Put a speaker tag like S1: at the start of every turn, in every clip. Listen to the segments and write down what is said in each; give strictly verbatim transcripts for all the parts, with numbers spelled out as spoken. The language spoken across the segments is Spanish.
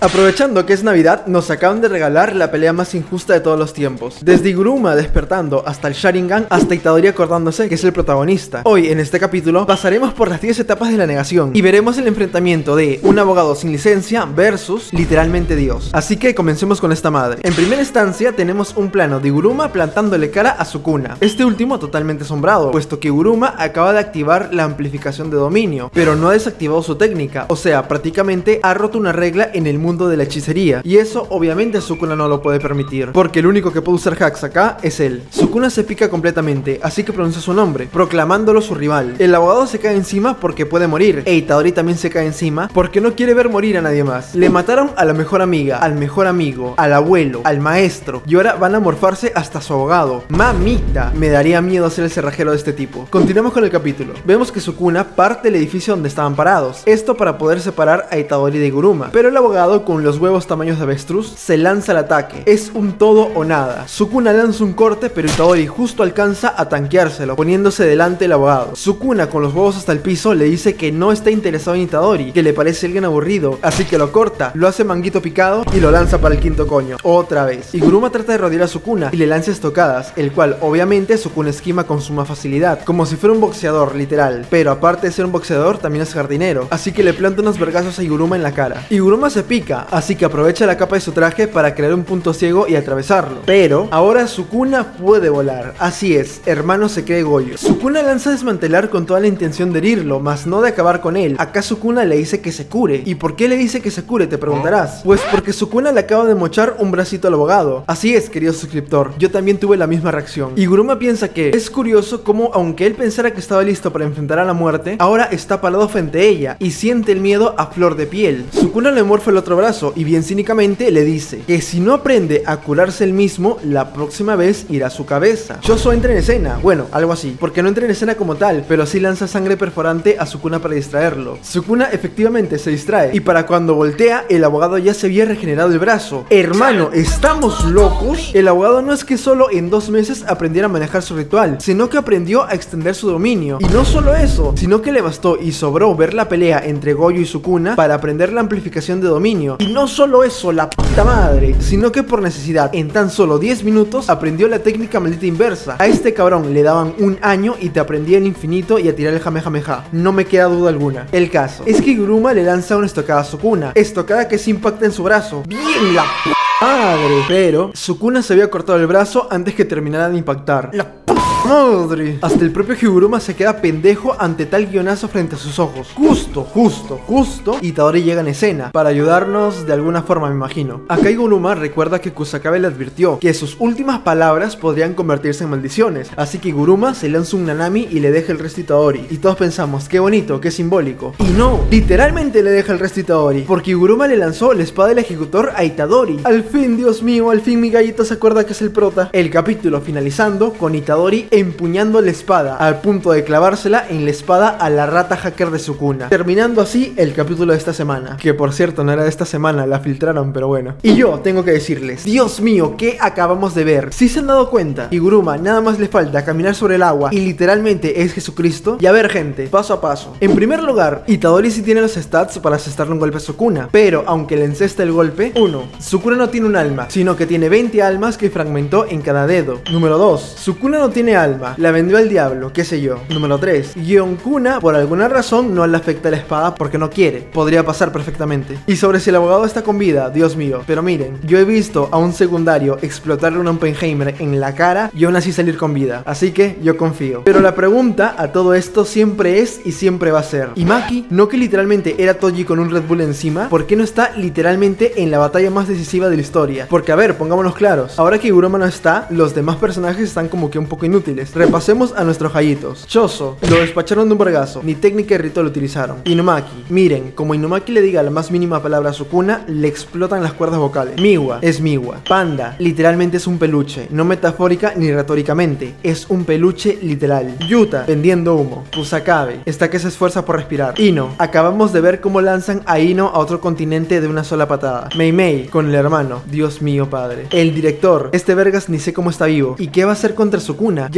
S1: Aprovechando que es Navidad, nos acaban de regalar la pelea más injusta de todos los tiempos. Desde Iguruma despertando hasta el Sharingan, hasta Itadori acordándose que es el protagonista. Hoy, en este capítulo, pasaremos por las diez etapas de la negación y veremos el enfrentamiento de un abogado sin licencia versus literalmente Dios. Así que comencemos con esta madre. En primera instancia tenemos un plano de Iguruma plantándole cara a Sukuna. Este último totalmente asombrado, puesto que Iguruma acaba de activar la amplificación de dominio, pero no ha desactivado su técnica. O sea, prácticamente ha roto una regla en el mundo de la hechicería, y eso obviamente Sukuna no lo puede permitir, porque el único que puede usar hacks acá es él. Sukuna se pica completamente, así que pronuncia su nombre, proclamándolo su rival. El abogado se cae encima porque puede morir, e Itadori también se cae encima porque no quiere ver morir a nadie más. Le mataron a la mejor amiga, al mejor amigo, al abuelo, al maestro, y ahora van a morfarse hasta su abogado. Mamita, me daría miedo ser el cerrajero de este tipo. Continuamos con el capítulo. Vemos que Sukuna parte del edificio donde estaban parados, esto para poder separar a Itadori de Iguruma, pero el abogado, con los huevos tamaños de avestruz, se lanza al ataque. Es un todo o nada. Sukuna lanza un corte, pero Itadori justo alcanza a tanqueárselo, poniéndose delante del abogado. Sukuna, con los huevos hasta el piso, le dice que no está interesado en Itadori, que le parece alguien aburrido, así que lo corta, lo hace manguito picado y lo lanza para el quinto coño. Otra vez. Iguruma trata de rodear a Sukuna y le lanza estocadas, el cual obviamente Sukuna esquiva con suma facilidad, como si fuera un boxeador, literal. Pero aparte de ser un boxeador, también es jardinero, así que le planta unos vergazos a Iguruma en la cara. Iguruma se pica, así que aprovecha la capa de su traje para crear un punto ciego y atravesarlo. Pero ahora Sukuna puede volar. Así es, hermano se cree Goyo. Sukuna lanza a desmantelar con toda la intención de herirlo, mas no de acabar con él. Acá Sukuna le dice que se cure. ¿Y por qué le dice que se cure? Te preguntarás. Pues porque Sukuna le acaba de mochar un bracito al abogado. Así es, querido suscriptor, yo también tuve la misma reacción. Iguruma piensa que es curioso cómo, aunque él pensara que estaba listo para enfrentar a la muerte, ahora está parado frente a ella y siente el miedo a flor de piel. Sukuna le morfa el otro brazo y bien cínicamente le dice que si no aprende a curarse él mismo, la próxima vez irá a su cabeza. Choso entra en escena, bueno, algo así, porque no entra en escena como tal, pero sí lanza sangre perforante a Sukuna para distraerlo. Sukuna efectivamente se distrae, y para cuando voltea, el abogado ya se había regenerado el brazo. Hermano, ¿estamos locos? El abogado no es que solo en dos meses aprendiera a manejar su ritual, sino que aprendió a extender su dominio. Y no solo eso, sino que le bastó y sobró ver la pelea entre Goyo y Sukuna para aprender la amplificación de dominio. Y no solo eso, la puta madre, sino que por necesidad, en tan solo diez minutos, aprendió la técnica maldita inversa. A este cabrón le daban un año y te aprendía el infinito y a tirar el jamejameja. No me queda duda alguna. El caso es que Iguruma le lanza una estocada a Sukuna, estocada que se impacta en su brazo. ¡Bien la p*** madre! Pero Sukuna se había cortado el brazo antes que terminara de impactar. ¡La p*** madre! Hasta el propio Iguruma se queda pendejo ante tal guionazo frente a sus ojos. Justo, justo, justo Itadori llega en escena para ayudarnos de alguna forma, me imagino. Acá Iguruma recuerda que Kusakabe le advirtió que sus últimas palabras podrían convertirse en maldiciones, así que Iguruma se lanza un Nanami y le deja el resto a Itadori. Y todos pensamos, qué bonito, qué simbólico. Y no, literalmente le deja el resto a Itadori, porque Iguruma le lanzó la espada del ejecutor a Itadori. Al fin, Dios mío, al fin mi gallito se acuerda que es el prota. El capítulo finalizando con Itadori empuñando la espada, al punto de clavársela en la espada a la rata hacker de Sukuna, terminando así el capítulo de esta semana, que por cierto no era de esta semana, la filtraron, pero bueno. Y yo tengo que decirles, Dios mío, ¿qué acabamos de ver? Si se han dado cuenta, Iguruma nada más le falta caminar sobre el agua y literalmente es Jesucristo. Y a ver, gente, paso a paso. En primer lugar, Itadori sí tiene los stats para asestarle un golpe a Sukuna, pero aunque le encesta el golpe, uno, Sukuna no tiene un alma, sino que tiene veinte almas que fragmentó en cada dedo. Número dos, Sukuna no tiene alma, la vendió al diablo, qué sé yo. Número tres, Gyonkuna por alguna razón no le afecta la espada porque no quiere. Podría pasar perfectamente. Y sobre si el abogado está con vida, Dios mío, pero miren, yo he visto a un secundario explotarle un Oppenheimer en la cara y aún así salir con vida, así que yo confío. Pero la pregunta a todo esto siempre es y siempre va a ser, ¿y Maki? ¿No que literalmente era Toji con un Red Bull encima? ¿Por qué no está literalmente en la batalla más decisiva de la historia? Porque a ver, pongámonos claros, ahora que Iguruma no está, los demás personajes están como que un poco inútiles. Repasemos a nuestros Hayitos. Choso, lo despacharon de un vergazo, ni técnica y ritual utilizaron. Inumaki, miren, como Inumaki le diga la más mínima palabra a Sukuna, le explotan las cuerdas vocales. Miwa, es Miwa. Panda, literalmente es un peluche, no metafórica ni retóricamente, es un peluche literal. Yuta, vendiendo humo. Kusakabe, está que se esfuerza por respirar. Ino, acabamos de ver cómo lanzan a Ino a otro continente de una sola patada. Mei Mei, con el hermano, Dios mío padre. El director, este vergas ni sé cómo está vivo. ¿Y qué va a hacer contra Sukuna? Ya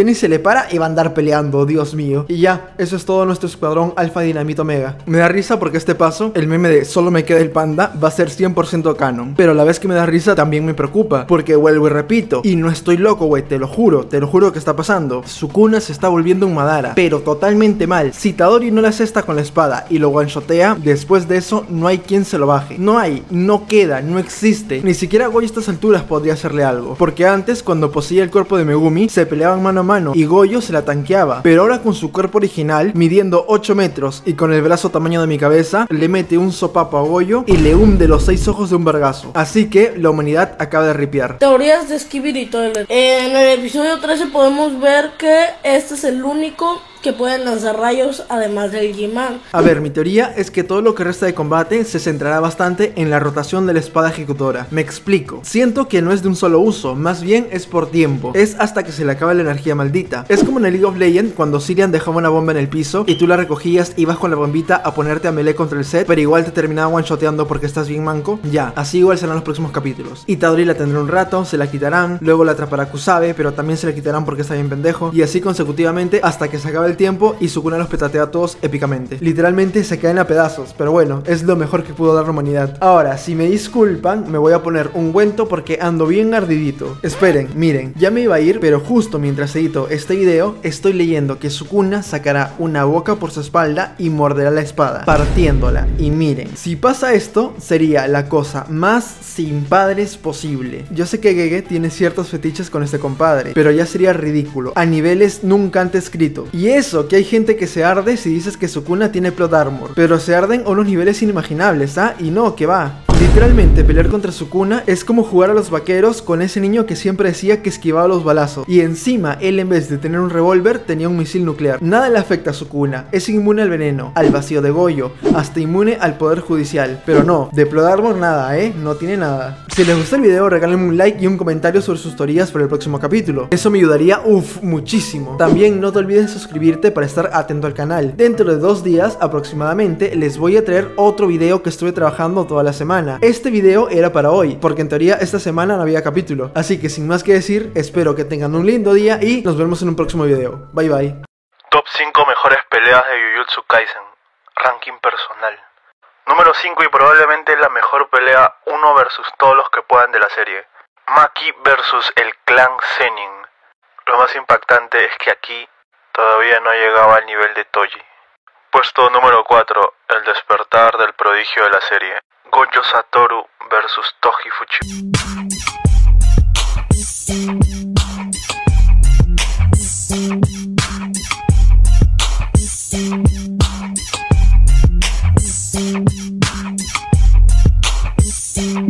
S1: ni se le para y va a andar peleando, Dios mío. Y ya, eso es todo nuestro escuadrón Alfa Dinamita Omega. Me da risa porque este paso, el meme de solo me queda el panda, va a ser cien por ciento canon. Pero a la vez que me da risa también me preocupa, porque vuelvo y repito, y no estoy loco, güey, te lo juro, te lo juro que está pasando. Sukuna se está volviendo un Madara, pero totalmente mal. Si Itadori no le asesta con la espada y lo one-shotea, después de eso no hay quien se lo baje. No hay, no queda, no existe. Ni siquiera Goyo a estas alturas podría hacerle algo, porque antes cuando poseía el cuerpo de Megumi se peleaban mano a mano y Goyo se la tanqueaba, pero ahora con su cuerpo original, midiendo ocho metros y con el brazo tamaño de mi cabeza, le mete un sopapo a Goyo y le hunde los seis ojos de un vergazo. Así que la humanidad acaba de ripiar.
S2: Teorías de Skibidi y Toilet. En el episodio trece podemos ver que este es el único que pueden lanzar rayos además del G-Man.
S1: A ver, mi teoría es que todo lo que resta de combate se centrará bastante en la rotación de la espada ejecutora. Me explico. Siento que no es de un solo uso, más bien es por tiempo. Es hasta que se le acabe la energía maldita. Es como en el League of Legends cuando Sirian dejaba una bomba en el piso y tú la recogías y ibas con la bombita a ponerte a melee contra el set, pero igual te terminaba one-shoteando porque estás bien manco. Ya, así igual serán los próximos capítulos. Itadori la tendrá un rato, se la quitarán, luego la atrapará Kusabe, pero también se la quitarán porque está bien pendejo, y así consecutivamente hasta que se acabe el tiempo y Sukuna los petatea a todos épicamente. Literalmente se caen a pedazos, pero bueno, es lo mejor que pudo dar la humanidad. Ahora, si me disculpan, me voy a poner ungüento porque ando bien ardidito. Esperen, miren, ya me iba a ir, pero justo mientras edito este video, estoy leyendo que Sukuna sacará una boca por su espalda y morderá la espada, partiéndola. Y miren, si pasa esto, sería la cosa más sin padres posible. Yo sé que Gege tiene ciertos fetiches con este compadre, pero ya sería ridículo, a niveles nunca antes escrito. Y eso, que hay gente que se arde si dices que Sukuna tiene plot armor, pero se arden a unos niveles inimaginables, ¿ah? Y no, que va. Literalmente pelear contra Sukuna es como jugar a los vaqueros con ese niño que siempre decía que esquivaba los balazos, y encima él en vez de tener un revólver tenía un misil nuclear. Nada le afecta a Sukuna, es inmune al veneno, al vacío de Goyo, hasta inmune al poder judicial. Pero no, de plot armor nada, eh, no tiene nada. Si les gustó el video, regálenme un like y un comentario sobre sus teorías para el próximo capítulo. Eso me ayudaría, uff, muchísimo. También no te olvides de suscribirte para estar atento al canal. Dentro de dos días aproximadamente les voy a traer otro video que estuve trabajando toda la semana. Este video era para hoy, porque en teoría esta semana no había capítulo. Así que sin más que decir, espero que tengan un lindo día y nos vemos en un próximo video. Bye bye.
S3: Top cinco mejores peleas de Jujutsu Kaisen. Ranking personal. Número cinco y probablemente la mejor pelea uno versus todos los que puedan de la serie. Maki versus el clan Zenin. Lo más impactante es que aquí todavía no llegaba al nivel de Toji. Puesto número cuatro, el despertar del prodigio de la serie. Gojo Satoru versus Toji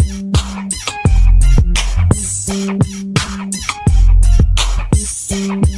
S3: Fuchibara.